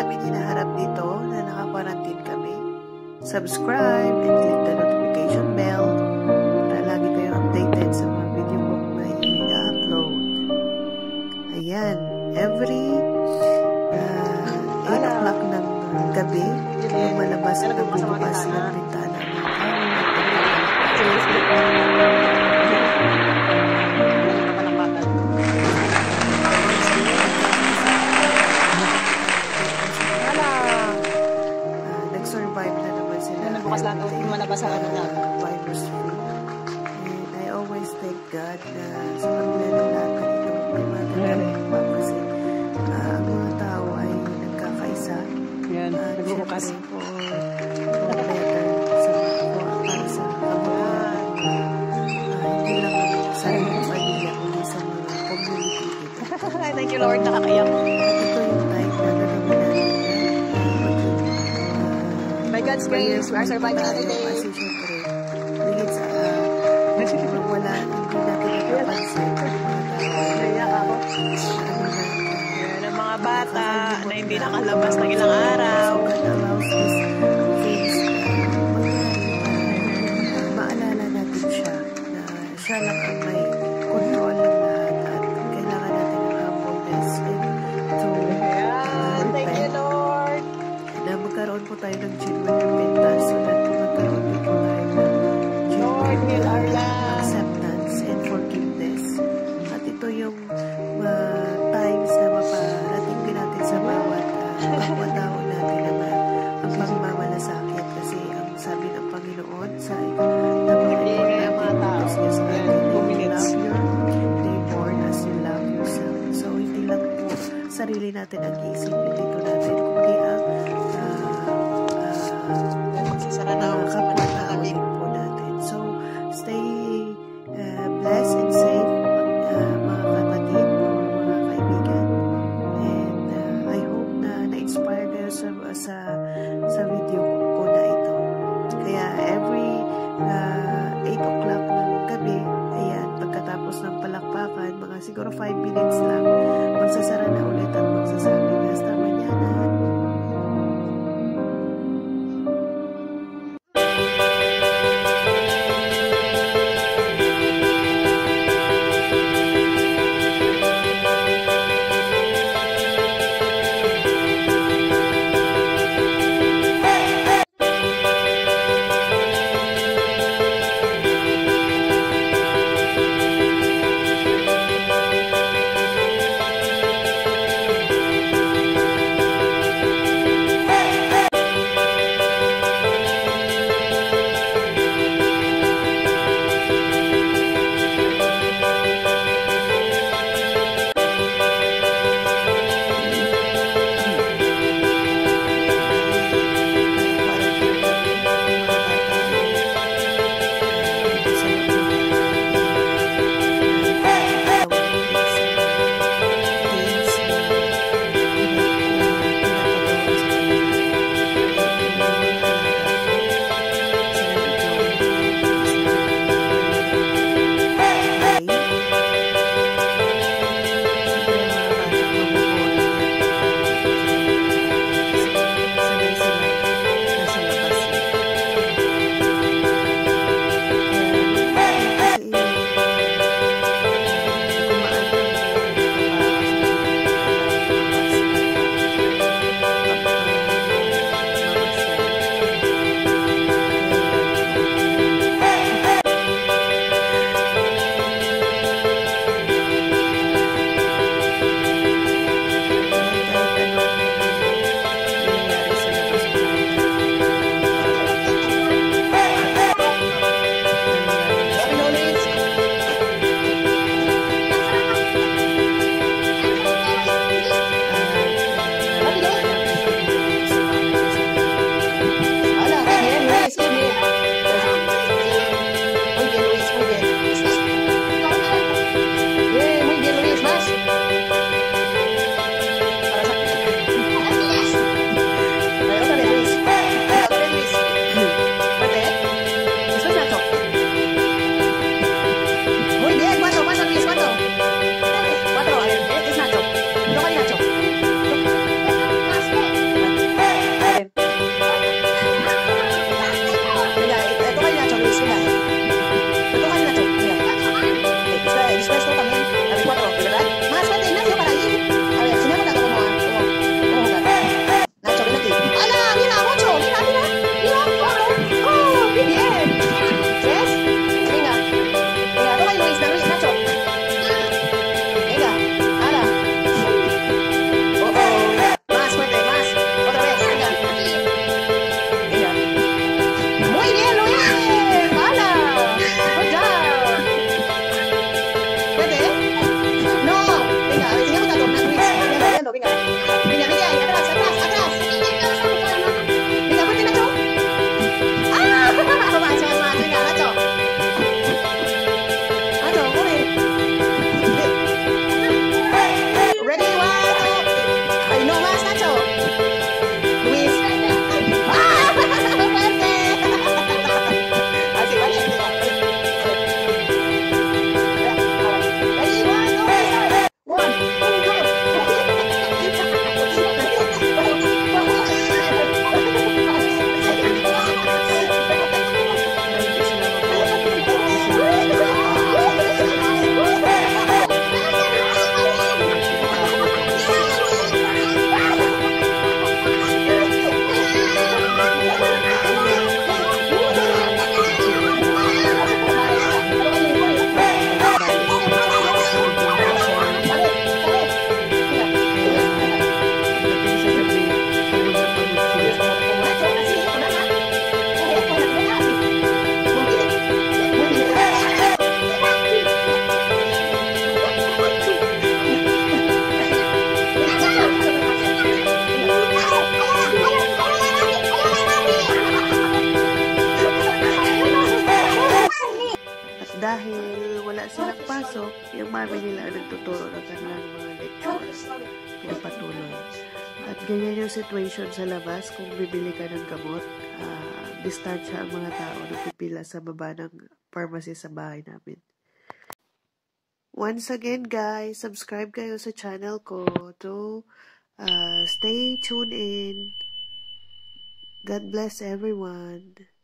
namin hinaharap dito na naka-quarantine kami. Subscribe and click the notification bell para lagi kayong updated sa mga video ko na i-upload. Ayan, every 8 o'clock ng gabi, lumalabas at nagbubukas ng bintana. Nag-survive na naman sila. Bukas lang ito, lumalabas ang ano na. Virus free. And I always thank God na sa paglalalakan itong may mga kasi ang mga tao ay nagkakaisa. Yan, nagbubukas. For better para sa kabuhayan. Hindi lang sa mga pamilya, kundi sa mga community dito. Thank you Lord, nakakayak. Ito yung time na naman by God's grace, we are surviving another day. Kasi syempre, higit sa wala, hindi natin nakapansin. Naiyak ako. Yan ang mga bata na hindi nakalabas ng ilang araw. Maalala natin siya na siya lang ang may control ng lahat at kailangan natin ng humbleness to thank you Lord. Na magkaroon po tayo ng genuine repentance so that magkaroon din po tayo ng genuine acceptance and forgiveness. At ito yung times na maparating din natin sa bawat tao natin na ang pagmamalasakit kasi ang sabi ng Panginoon sa mga tao is love your neighbor as you love yourself. So hindi lang po sarili natin ang iisipin dito natin kundi ang kapwa-tao din po natin. So stay blessed and safe mga kapatid o mga kaibigan. And I hope na na-inspire kayo sa video ko na ito. Kaya every 8 o'clock ng gabi, ayan, pagkatapos ng palakpakan, mga siguro 5 minutes lang, magsasara na ulit at magsasabi na hasta mañana. venga. Venga, venga, atrás, atrás, atrás. Venga, fuerte, Nacho. ¡Ah! Más, venga, Nacho. Nacho, corre. Ready, 1, 2. Ay, no más, Nacho. Luis. ¡Ah! ¡Fuerte! Así, vale, venga. Ready, 1, 2. 'Dahil wala silang pasok, yung mami nila ang nagtuturo ng kanilang mga lectures. Pinapatuloy. At ganyan yung situation sa labas kung bibili ka ng gamot. Distansya ang mga tao na pipila sa baba ng pharmacy sa bahay namin. Once again guys, subscribe kayo sa channel ko to stay tuned in. God bless everyone.